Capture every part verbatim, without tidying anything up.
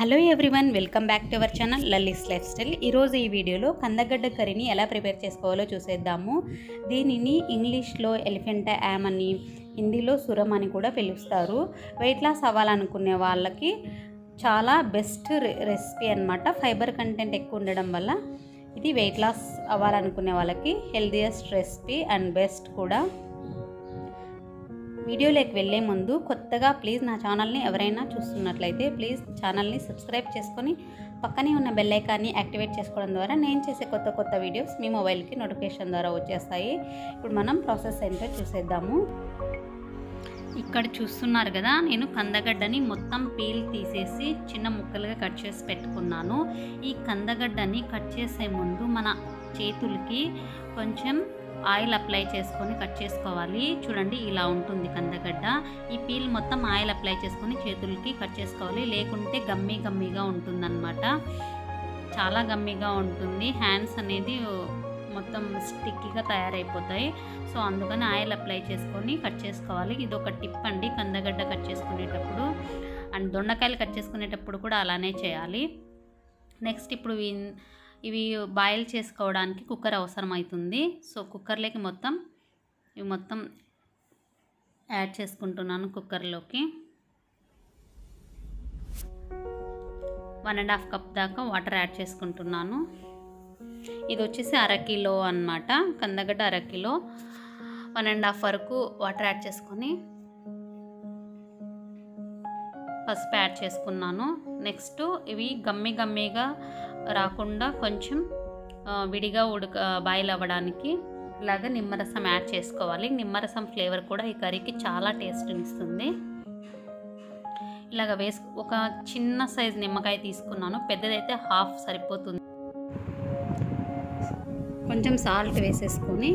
Hello everyone, welcome back to our channel Lalli's lifestyle. ఈరోజు ఈ వీడియోలో కందగడ్డ కర్రీని ఎలా ప్రిపేర్ చేసుకోవాలో చూసేద్దాము. దీనిని ఇంగ్లీష్లో ఎలిఫెంటా యామ్ అని, హిందీలో సురం అని కూడా పిలుస్తారు. వెయిట్ లాస్ అవ్వాలనుకునే వాళ్ళకి చాలా బెస్ట్ రెసిపీ అన్నమాట. ఫైబర్ కంటెంట్ ఎక్కువ ఉండడం వల్ల ఇది వెయిట్ లాస్ అవ్వాలనుకునే వాళ్ళకి హెల్దియెస్ట్ రెసిపీ అండ్ బెస్ట్ కూడా. వీడియోలోకి వెళ్ళే ముందు కొత్తగా ప్లీజ్ నా ఛానల్ని ఎవరైనా చూస్తున్నట్లయితే ప్లీజ్ ఛానల్ని సబ్స్క్రైబ్ చేసుకొని పక్కనే ఉన్న బెల్ ఐకాన్ని యాక్టివేట్ చేసుకోవడం ద్వారా నేను చేసే కొత్త కొత్త వీడియోస్ మీ మొబైల్కి నోటిఫికేషన్ ద్వారా వచ్చేస్తాయి. ఇప్పుడు మనం ప్రాసెస్ ఏంటో చూసేద్దాము. ఇక్కడ చూస్తున్నారు కదా, నేను కందగడ్డని మొత్తం పీల్ తీసేసి చిన్న ముక్కలుగా కట్ చేసి పెట్టుకున్నాను. ఈ కందగడ్డని కట్ చేసే ముందు మన చేతులకి కొంచెం ఆయిల్ అప్లై చేసుకొని కట్ చేసుకోవాలి. చూడండి, ఇలా ఉంటుంది కందగడ్డ. ఈ పీల్ మొత్తం ఆయిల్ అప్లై చేసుకొని చేతులకి కట్ చేసుకోవాలి, లేకుంటే గమ్మీ గమ్మీగా ఉంటుందన్నమాట. చాలా గమ్మీగా ఉంటుంది, హ్యాండ్స్ అనేది మొత్తం స్టిక్కీగా తయారైపోతాయి. సో అందుకని ఆయిల్ అప్లై చేసుకొని కట్ చేసుకోవాలి. ఇది ఒక టిప్ అండి, కందగడ్డ కట్ చేసుకునేటప్పుడు అండ్ దొండకాయలు కట్ చేసుకునేటప్పుడు కూడా అలానే చేయాలి. నెక్స్ట్ ఇప్పుడు ఇవి బాయిల్ చేసుకోవడానికి కుక్కర్ అవసరం అవుతుంది. సో కుక్కర్లోకి మొత్తం ఇవి మొత్తం యాడ్ చేసుకుంటున్నాను. కుక్కర్లోకి వన్ అండ్ హాఫ్ కప్ దాకా వాటర్ యాడ్ చేసుకుంటున్నాను. ఇది వచ్చేసి అరకిలో అన్నమాట, కందగడ్డ అరకిలో. వన్ అండ్ హాఫ్ వరకు వాటర్ యాడ్ చేసుకొని పసుపు యాడ్ చేసుకున్నాను. నెక్స్ట్ ఇవి గమ్మి గమ్మిగా రాకుండా కొంచెం విడిగా ఉడక బాయిల్ అవ్వడానికి ఇలాగ నిమ్మరసం యాడ్ చేసుకోవాలి. నిమ్మరసం ఫ్లేవర్ కూడా ఈ కర్రీకి చాలా టేస్ట్ని ఇస్తుంది. ఇలాగ వేసు ఒక చిన్న సైజ్ నిమ్మకాయ తీసుకున్నాను, పెద్దదైతే హాఫ్ సరిపోతుంది. కొంచెం సాల్ట్ వేసేసుకొని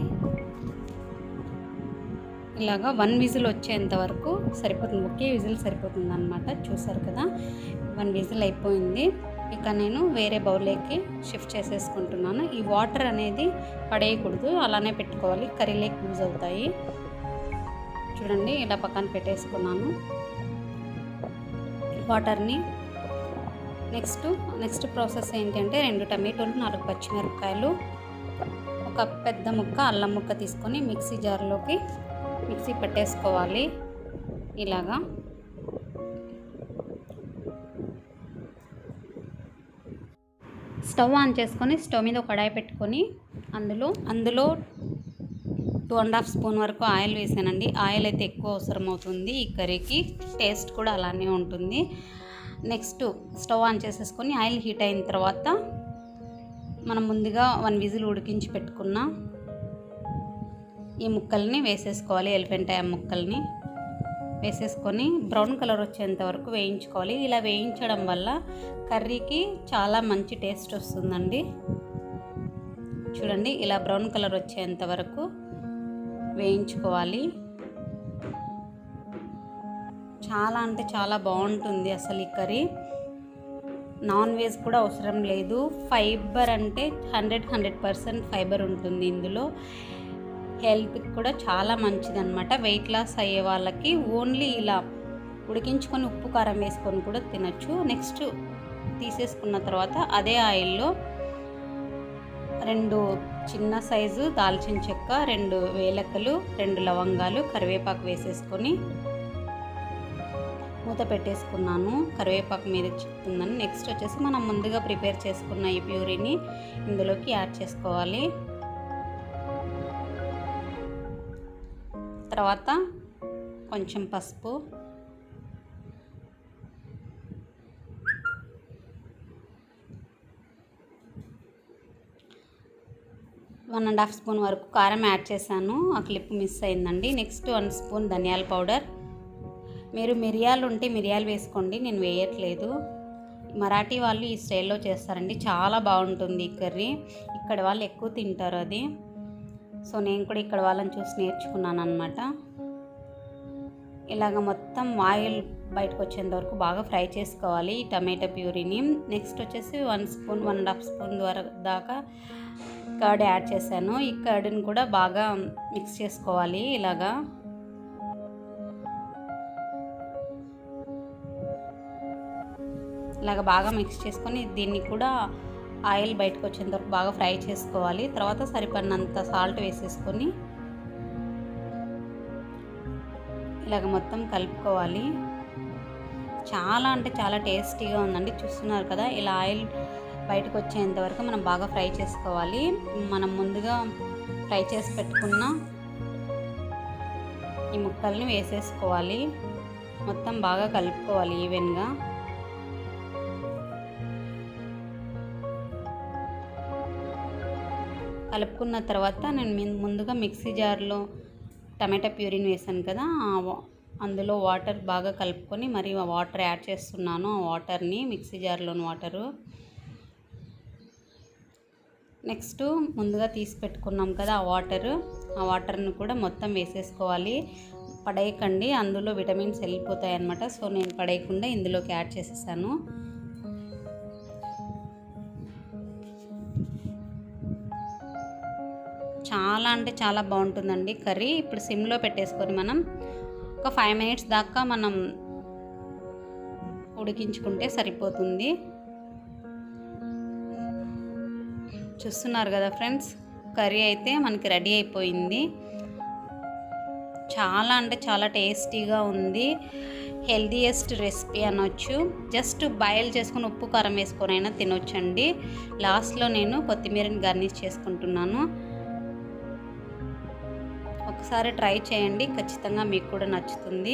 ఇలాగా వన్ విజిల్ వచ్చేంత వరకు సరిపోతుంది. ఒకే విజిల్ సరిపోతుంది అన్నమాట. చూసారు కదా, వన్ విజిల్ అయిపోయింది. ఇక నేను వేరే బౌల్లోకి షిఫ్ట్ చేసేసుకుంటున్నాను. ఈ వాటర్ అనేది పడేయకూడదు, అలానే పెట్టుకోవాలి, కర్రీలోకి యూజ్ అవుతాయి. చూడండి, ఇలా పక్కన పెట్టేసుకున్నాను వాటర్ని. నెక్స్ట్ నెక్స్ట్ ప్రాసెస్ ఏంటంటే రెండు టమాటోలు, నాలుగు పచ్చిమిరపకాయలు, ఒక పెద్ద ముక్క అల్లం ముక్క తీసుకొని మిక్సీ జార్లోకి మిక్సీ పెట్టేసుకోవాలి. ఇలాగా స్టవ్ ఆన్ చేసుకొని స్టవ్ మీద ఒక కడాయి పెట్టుకొని అందులో అందులో టూ అండ్ హాఫ్ స్పూన్ వరకు ఆయిల్ వేసానండి. ఆయిల్ అయితే ఎక్కువ అవసరం అవుతుంది ఈ కర్రీకి, టేస్ట్ కూడా అలానే ఉంటుంది. నెక్స్ట్ స్టవ్ ఆన్ చేసేసుకొని ఆయిల్ హీట్ అయిన తర్వాత మనం ముందుగా వన్ విజిల్ ఉడికించి పెట్టుకున్న ఈ ముక్కల్ని వేసేసుకోవాలి. ఎలిఫెంటా యామ్ ముక్కల్ని వేసేసుకొని బ్రౌన్ కలర్ వచ్చేంత వరకు వేయించుకోవాలి. ఇలా వేయించడం వల్ల కర్రీకి చాలా మంచి టేస్ట్ వస్తుందండి. చూడండి, ఇలా బ్రౌన్ కలర్ వచ్చేంత వరకు వేయించుకోవాలి. చాలా అంటే చాలా బాగుంటుంది అసలు ఈ కర్రీ. నాన్ వెజ్ కూడా అవసరం లేదు. ఫైబర్ అంటే హండ్రెడ్ హండ్రెడ్ పర్సెంట్ ఫైబర్ ఉంటుంది ఇందులో. హెల్త్కి కూడా చాలా మంచిది అనమాట. వెయిట్ లాస్ అయ్యే వాళ్ళకి ఓన్లీ ఇలా ఉడికించుకొని ఉప్పు కారం వేసుకొని కూడా తినచ్చు. నెక్స్ట్ తీసేసుకున్న తర్వాత అదే ఆయిల్లో రెండు చిన్న సైజు దాల్చిన చెక్క, రెండు వేలకలు, రెండు లవంగాలు, కరివేపాకు వేసేసుకొని మూత పెట్టేసుకున్నాను. కరివేపాకు మీద చిక్కుతుందని. నెక్స్ట్ వచ్చేసి మనం ముందుగా ప్రిపేర్ చేసుకున్న ఈ ప్యూరీని ఇందులోకి యాడ్ చేసుకోవాలి. తర్వాత కొంచెం పసుపు, వన్ అండ్ హాఫ్ స్పూన్ వరకు కారం యాడ్ చేశాను, ఆ క్లిప్ మిస్ అయిందండి. నెక్స్ట్ వన్ స్పూన్ ధనియాల పౌడర్. మీరు మిరియాలు ఉంటే మిరియాలు వేసుకోండి, నేను వేయట్లేదు. మరాఠీ వాళ్ళు ఈ స్టైల్లో చేస్తారండి, చాలా బాగుంటుంది ఈ కర్రీ. ఇక్కడ వాళ్ళు ఎక్కువ తింటారు అది. సో నేను కూడా ఇక్కడ వాళ్ళని చూసి నేర్చుకున్నాను అన్నమాట. ఇలాగ మొత్తం ఆయిల్ బయటకు వచ్చేంత వరకు బాగా ఫ్రై చేసుకోవాలి ఈ టమాటా ప్యూరీని. నెక్స్ట్ వచ్చేసి one spoon one and half spoon ద్వారా దాకా కర్డ్ యాడ్ చేశాను. ఈ కర్డ్ని కూడా బాగా మిక్స్ చేసుకోవాలి. ఇలాగా ఇలాగ బాగా మిక్స్ చేసుకొని దీన్ని కూడా ఆయిల్ బయటకు వచ్చేంత వరకు బాగా ఫ్రై చేసుకోవాలి. తర్వాత సరిపడినంత సాల్ట్ వేసేసుకొని ఇలాగ మొత్తం కలుపుకోవాలి. చాలా అంటే చాలా టేస్టీగా ఉందండి. చూస్తున్నారు కదా, ఇలా ఆయిల్ బయటకు వచ్చేంత వరకు మనం బాగా ఫ్రై చేసుకోవాలి. మనం ముందుగా ఫ్రై చేసి పెట్టుకున్న ఈ ముక్కల్ని వేసేసుకోవాలి. మొత్తం బాగా కలుపుకోవాలి ఈవెన్గా. కలుపుకున్న తర్వాత నేను ముందుగా మిక్సీ జార్లో టమాటా ప్యూరీని వేసాను కదా, అందులో వాటర్ బాగా కలుపుకొని మరి ఆ వాటర్ యాడ్ చేస్తున్నాను. ఆ వాటర్ని మిక్సీ జార్లోని వాటరు. నెక్స్ట్ ముందుగా తీసి పెట్టుకున్నాం కదా ఆ వాటరు, ఆ వాటర్ని కూడా మొత్తం వేసేసుకోవాలి. పడేయకండి, అందులో విటమిన్స్ వెళ్ళిపోతాయి అన్నమాట. సో నేను పడేయకుండా ఇందులోకి యాడ్ చేసేసాను. చాలా అంటే చాలా బాగుంటుందండి కర్రీ. ఇప్పుడు సిమ్లో పెట్టేసుకొని మనం ఒక ఫైవ్ మినిట్స్ దాకా మనం ఉడికించుకుంటే సరిపోతుంది. చూస్తున్నారు కదా ఫ్రెండ్స్, కర్రీ అయితే మనకి రెడీ అయిపోయింది. చాలా అంటే చాలా టేస్టీగా ఉంది. హెల్దీయెస్ట్ రెసిపీ అనొచ్చు. జస్ట్ బాయిల్ చేసుకొని ఉప్పు కారం వేసుకొని అయినా తినొచ్చండి. లాస్ట్లో నేను కొత్తిమీరని గార్నిష్ చేసుకుంటున్నాను. ఒకసారి ట్రై చేయండి, ఖచ్చితంగా మీకు కూడా నచ్చుతుంది.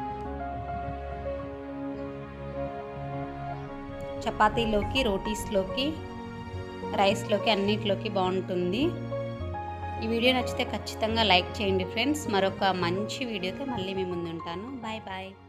చపాతీలోకి, రోటీస్లోకి, రైస్లోకి అన్నిటిలోకి బాగుంటుంది. ఈ వీడియో నచ్చితే ఖచ్చితంగా లైక్ చేయండి ఫ్రెండ్స్. మరొక మంచి వీడియోతో మళ్ళీ మీ ముందు ఉంటాను. Bye bye.